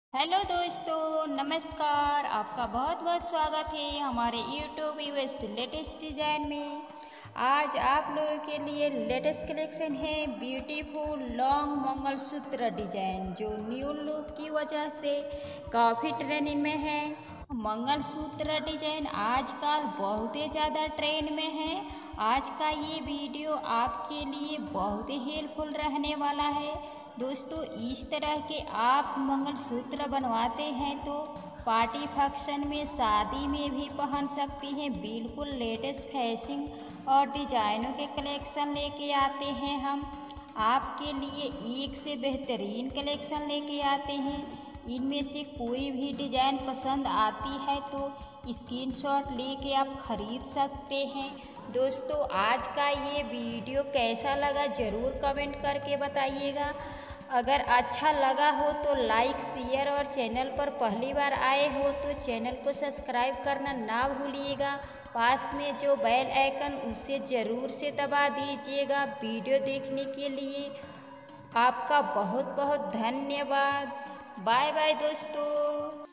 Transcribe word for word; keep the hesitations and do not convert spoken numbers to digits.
Hello दोस्तों, नमस्कार। आपका बहुत बहुत स्वागत है हमारे यूट्यूब यूएस लेटेस्ट डिज़ाइन में। आज आप लोगों के लिए लेटेस्ट कलेक्शन है ब्यूटीफुल लॉन्ग मंगलसूत्र डिजाइन, जो न्यू लुक की वजह से काफ़ी ट्रेंडिंग में है। मंगलसूत्र डिजाइन आजकल बहुत ही ज़्यादा ट्रेंड में है। आज का ये वीडियो आपके लिए बहुत ही हेल्पफुल रहने वाला है। दोस्तों, इस तरह के आप मंगलसूत्र बनवाते हैं तो पार्टी फंक्शन में, शादी में भी पहन सकती हैं। बिल्कुल लेटेस्ट फैशन और डिजाइनों के कलेक्शन लेके आते हैं हम आपके लिए। एक से बेहतरीन कलेक्शन लेके आते हैं। इनमें से कोई भी डिजाइन पसंद आती है तो स्क्रीनशॉट लेके आप खरीद सकते हैं। दोस्तों, आज का ये वीडियो कैसा लगा ज़रूर कमेंट करके बताइएगा। अगर अच्छा लगा हो तो लाइक, शेयर और चैनल पर पहली बार आए हो तो चैनल को सब्सक्राइब करना ना भूलिएगा। पास में जो बेल आइकन उसे ज़रूर से दबा दीजिएगा। वीडियो देखने के लिए आपका बहुत बहुत धन्यवाद। बाय बाय दोस्तों।